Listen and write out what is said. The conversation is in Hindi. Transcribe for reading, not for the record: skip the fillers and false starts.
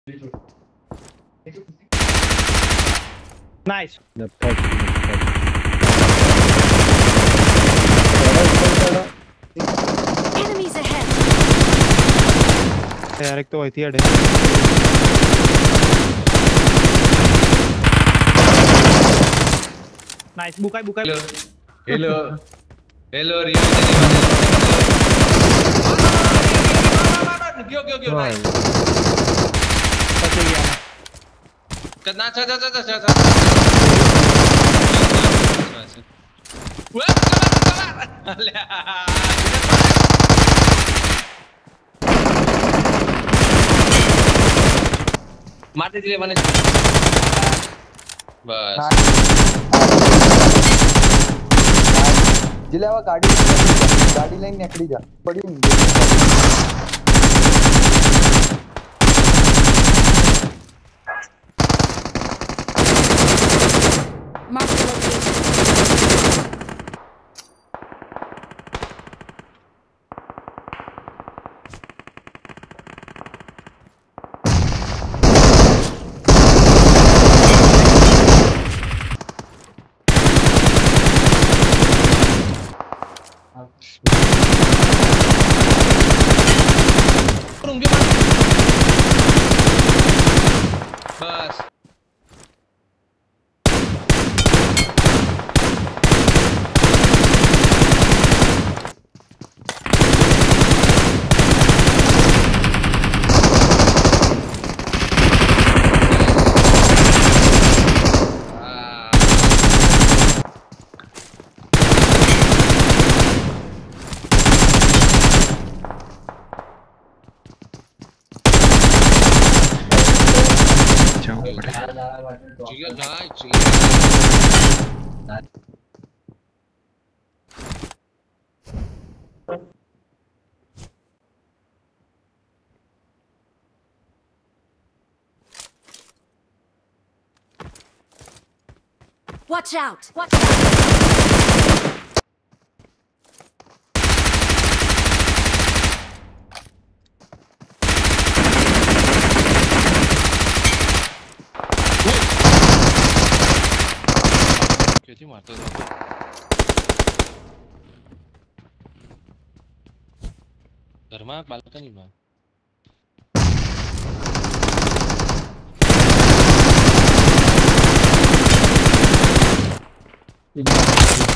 Nice. Enemies ahead. यार एक तो वही थी अड़े। नाइस बुकाई बुकाई। हेलो हेलो रियो क्यों भाई बच गया। कितना अच्छा मार दीजिए मैंने बस जिले गाड़ी लाइन निकली जा पड़ी Mark the location. बस Watch out! Watch out! क्यों मारता था घर में बालकनी में